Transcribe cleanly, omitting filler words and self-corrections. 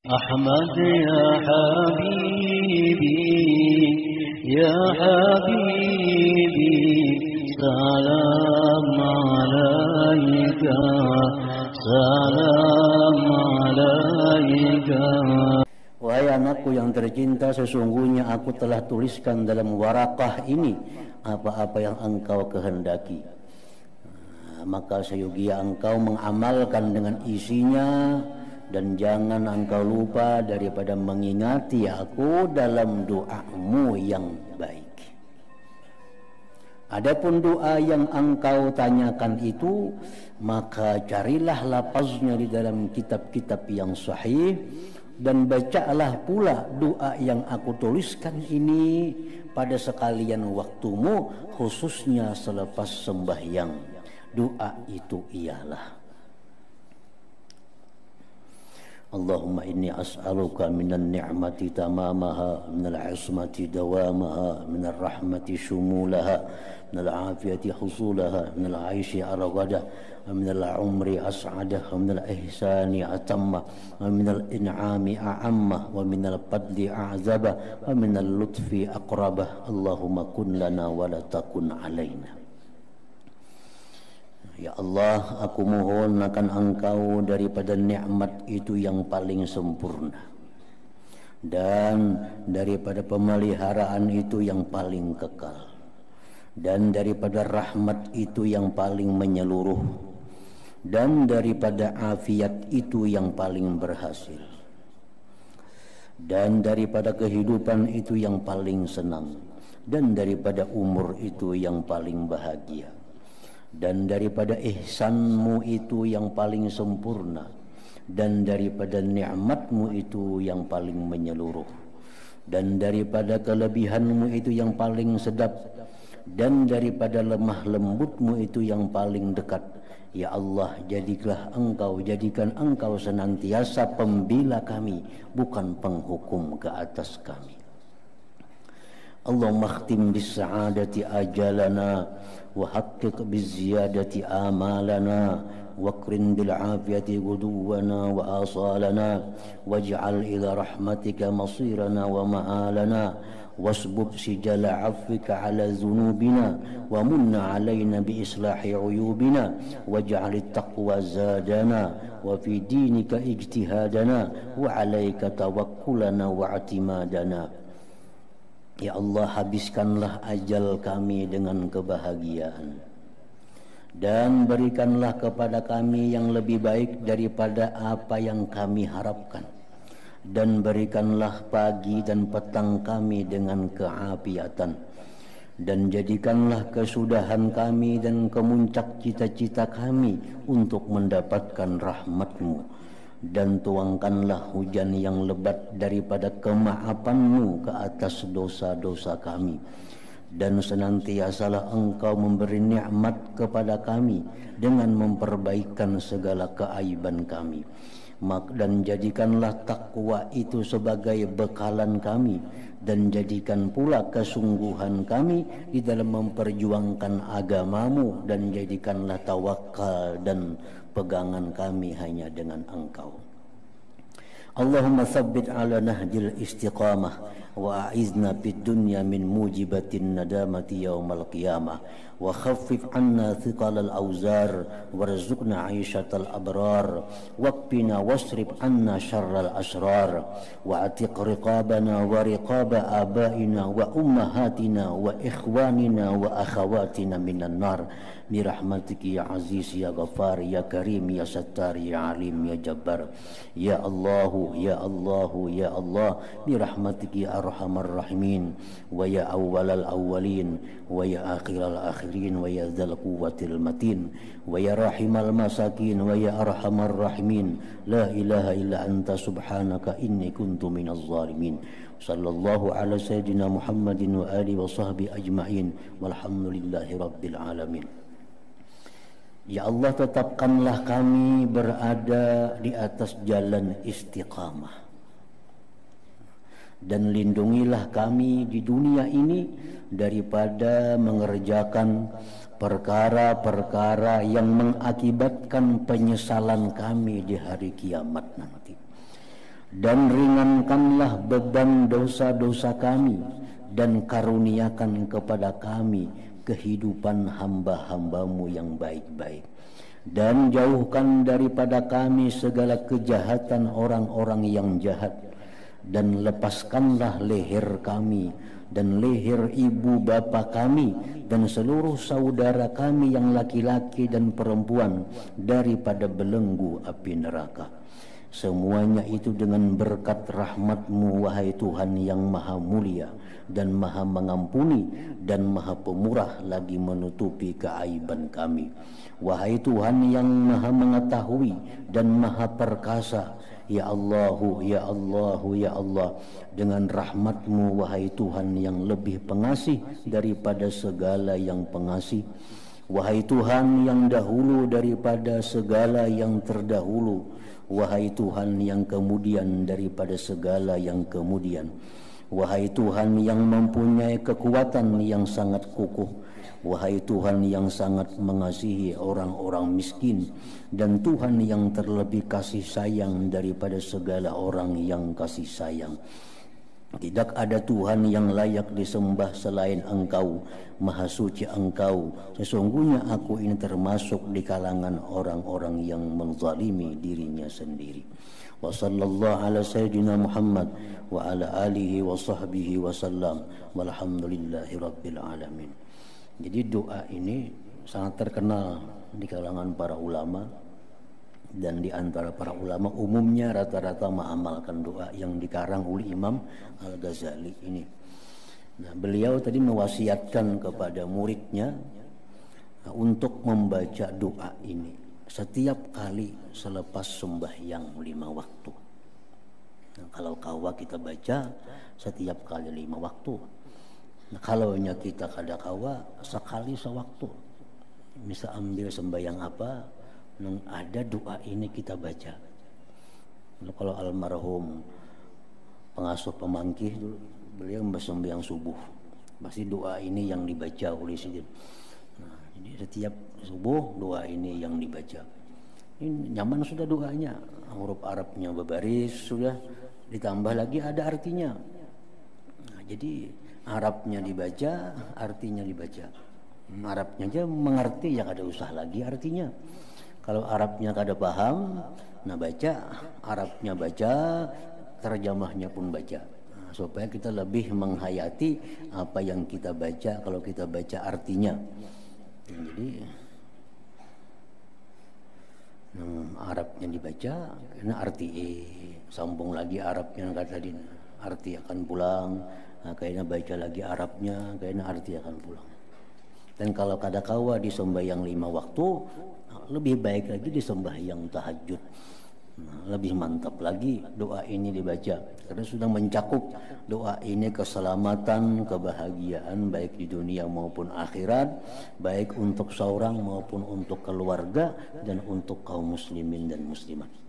أحمد يا حبيبي يا حبيبي سلام عليك سلام عليك. Wahai anakku yang tercinta, sesungguhnya aku telah tuliskan dalam warakah ini apa-apa yang engkau kehendaki. Maka seyogia engkau mengamalkan dengan isinya, dan jangan engkau lupa daripada mengingati aku dalam doamu yang baik. Adapun doa yang engkau tanyakan itu, maka carilah lafaznya di dalam kitab-kitab yang sahih, dan bacalah pula doa yang aku tuliskan ini pada sekalian waktumu, khususnya selepas sembahyang. Doa itu ialah: Allahumma inni as'aluka minan ni'mati tamamaha, minal ismati dawamaha, minal rahmati shumulaha, minal afiyati husulaha, minal aishi aragadah, minal umri as'adah, minal ihsani atammah, minal in'ami a'ammah, wa minal fadli a'zabah, wa minal lutfi aqrabah. Allahumma kun lana wa la takun alaina. Ya Allah, aku mohon akan engkau daripada nikmat itu yang paling sempurna, dan daripada pemeliharaan itu yang paling kekal, dan daripada rahmat itu yang paling menyeluruh, dan daripada afiat itu yang paling berhasil, dan daripada kehidupan itu yang paling senang, dan daripada umur itu yang paling bahagia, dan daripada ihsanmu itu yang paling sempurna, dan daripada nikmatmu itu yang paling menyeluruh, dan daripada kelebihanmu itu yang paling sedap, dan daripada lemah lembutmu itu yang paling dekat. Ya Allah, jadikan engkau senantiasa pembela kami, bukan penghukum ke atas kami. Allahumma khtim bis sa'adati ajalana wa haqqiq biz ziyadati amalana wakrin bil afiyati guduwana wa asalana waj'al ila rahmatika masirana wa ma'alana wasbub sijala afwika ala dhunubina wa munna alaina bi islahi uyubina waj'al at-taqwa zadana wa fi dinika ijtihadana wa alaika tawakkulana wa i'timadana. Ya Allah, habiskanlah ajal kami dengan kebahagiaan, dan berikanlah kepada kami yang lebih baik daripada apa yang kami harapkan, dan berikanlah pagi dan petang kami dengan keafiatan, dan jadikanlah kesudahan kami dan kemuncak cita-cita kami untuk mendapatkan rahmat-Mu, dan tuangkanlah hujan yang lebat daripada kemaafanmu ke atas dosa-dosa kami, dan senantiasalah Engkau memberi nikmat kepada kami dengan memperbaikan segala keaiban kami, dan jadikanlah takwa itu sebagai bekalan kami, dan jadikan pula kesungguhan kami di dalam memperjuangkan agamamu, dan jadikanlah tawakal dan pegangan kami hanya dengan Engkau. Allahumma tsabbit ala nahjil istiqamah wa a'izna fid dunya min mujibatin nadamati yaumal qiyamah wa khaffif anna thiqalal awzar warzuqna 'aishatal abrar waqfina wasrif anna syarral asrar wa atiq riqabana wa riqaba abaina wa ummahatina wa ikhwanina wa akhawatina minan nar birahmatiki ya aziz ya ghafar ya karim ya sattar ya alim ya jabbar. Ya Allahu ya Allahu ya Allah birahmatiki ya arhamar rahimin wa ya awwalal awwalin wa ya akhiral akhirin wa ya dzal quwwatil matin wa ya rahimal masakin wa ya arhamar rahimin. La ilaha illa anta subhanaka inni kuntu minaz zalimin. Sallallahu ala sayyidina Muhammadin wa alihi wa sahbihi ajma'in walhamdulillahi rabbil alamin. Ya Allah, tetapkanlah kami berada di atas jalan istiqamah, dan lindungilah kami di dunia ini daripada mengerjakan perkara-perkara yang mengakibatkan penyesalan kami di hari kiamat nanti, dan ringankanlah beban dosa-dosa kami, dan karuniakan kepada kami kehidupan hamba-hambamu yang baik-baik, dan jauhkan daripada kami segala kejahatan orang-orang yang jahat, dan lepaskanlah leher kami dan leher ibu bapa kami dan seluruh saudara kami yang laki-laki dan perempuan daripada belenggu api neraka. Semuanya itu dengan berkat rahmat-Mu, wahai Tuhan yang maha mulia dan maha mengampuni dan maha pemurah lagi menutupi keaiban kami. Wahai Tuhan yang maha mengetahui dan maha perkasa, ya Allahu, ya Allahu, ya Allah, dengan rahmat-Mu, wahai Tuhan yang lebih pengasih daripada segala yang pengasih. Wahai Tuhan yang dahulu daripada segala yang terdahulu, wahai Tuhan yang kemudian daripada segala yang kemudian, wahai Tuhan yang mempunyai kekuatan yang sangat kukuh, wahai Tuhan yang sangat mengasihi orang-orang miskin, dan Tuhan yang terlebih kasih sayang daripada segala orang yang kasih sayang. Tidak ada Tuhan yang layak disembah selain Engkau, maha suci Engkau. Sesungguhnya aku ini termasuk di kalangan orang-orang yang menzalimi dirinya sendiri. Wa sallallahu ala sayyidina Muhammad wa ala alihi wa sahbihi wa sallam, walhamdulillahi rabbil alamin. Jadi doa ini sangat terkenal di kalangan para ulama, dan di antara para ulama umumnya rata-rata mengamalkan doa yang dikarang oleh Imam Al-Ghazali ini. Nah, beliau tadi mewasiatkan kepada muridnya untuk membaca doa ini setiap kali selepas sembahyang 5 waktu. Nah, kalau kawa kita baca setiap kali 5 waktu. Nah, kalaunya kita kada kawa sekali sewaktu. Misal ambil sembahyang apa, ada doa ini kita baca. Kalau almarhum pengasuh pemangkih dulu, beliau sembahyang subuh, pasti doa ini yang dibaca oleh Sidin. Nah, jadi setiap subuh doa ini yang dibaca. Ini nyaman sudah doanya, huruf Arabnya berbaris sudah, ditambah lagi ada artinya. Nah, jadi Arabnya dibaca, artinya dibaca. Arabnya aja mengerti, ya kada usah lagi artinya. Kalau Arabnya kada paham, nah baca, Arabnya baca, terjemahnya pun baca. Nah, supaya kita lebih menghayati apa yang kita baca kalau kita baca artinya. Jadi Arabnya dibaca, karena arti sambung lagi Arabnya kata tadi, arti akan pulang. Nah, kayaknya baca lagi Arabnya, kayaknya arti akan pulang. Dan kalau kada kawa di sembahyang 5 waktu, lebih baik lagi di sembahyang tahajud. Nah, lebih mantap lagi doa ini dibaca, karena sudah mencakup doa ini keselamatan, kebahagiaan baik di dunia maupun akhirat, baik untuk seorang maupun untuk keluarga dan untuk kaum muslimin dan muslimat.